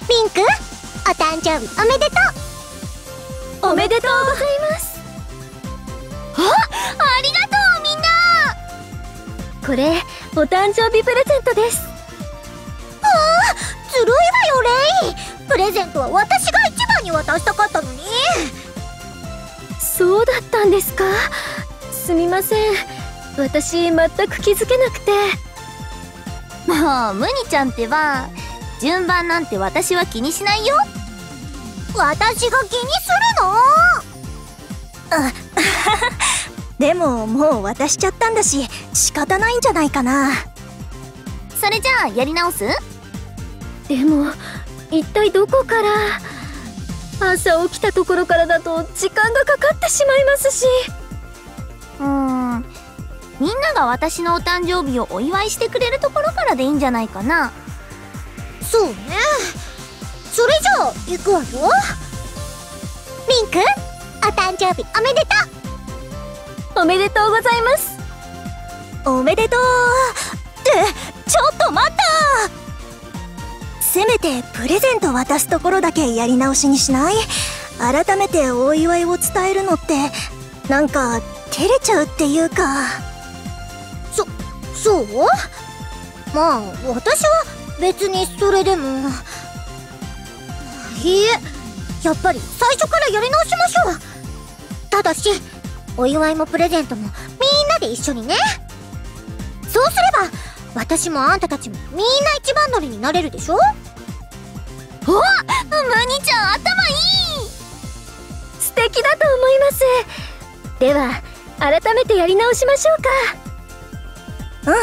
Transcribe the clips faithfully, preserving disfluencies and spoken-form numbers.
ピンク、お誕生日おめでとう。 おめでとうございます。 あ、ありがとうみんな。 これお誕生日プレゼントです。 ああ、ずるいわよレイ。プレゼントは私が一番に渡したかったのに。 そうだったんですか。すみません、私全く気づけなくて。 もうムニちゃんってば、順番なんて私は気にしないよ。 私が気にするの？あでももう渡しちゃったんだし仕方ないんじゃないかな。 それじゃあやり直す？ でも一体どこから？朝起きたところからだと時間がかかってしまいますし。 うーん、みんなが私のお誕生日をお祝いしてくれるところからでいいんじゃないかな。 そうね。それじゃあ行くわよ。ピンク、お誕生日おめでとう。おめでとうございます。 おめでとうってちょっと待った。せめてプレゼント渡すところだけやり直しにしない？改めてお祝いを伝えるのってなんか照れちゃうっていうか。そ、そう？まあ私は別にそれでも。いいえ、やっぱり最初からやり直しましょう。ただしお祝いもプレゼントもみんなで一緒にね。そうすれば私もあんたたちもみんな一番乗りになれるでしょ。 お、ムニちゃん頭いい。 素敵だと思います。では改めてやり直しましょうか。うん、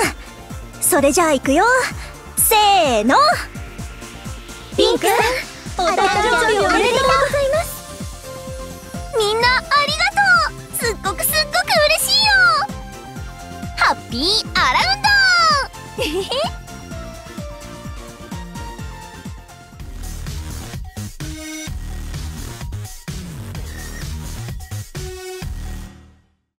それじゃあ行くよ。せーの。ピンク、 お誕生日おめでとうございます。 みんなありがとう。すっごくすっごく嬉しいよ。ハッピーアラウ